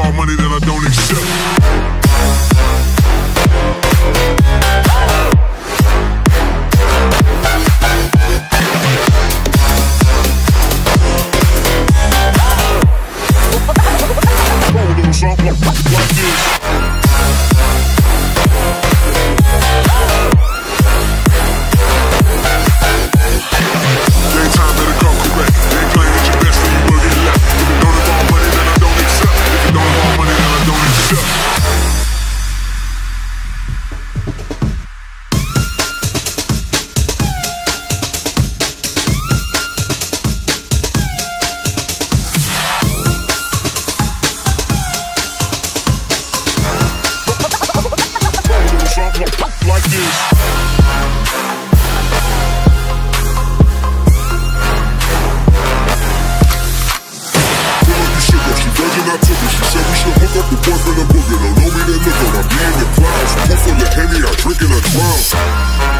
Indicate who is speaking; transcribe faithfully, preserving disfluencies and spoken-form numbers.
Speaker 1: about money that I don't accept. Something like this. Daytime better come correct. They ain't playing at your best, then you will get left. If it don't involve money, then I don't accept. If it don't involve money, then I don't accept. Like this. She virgin, I took her. She said we should hook up the boyfriend and booger. Don't know me, then look her. I'm being the clouds. Pull full of Henny, I drink and I drown.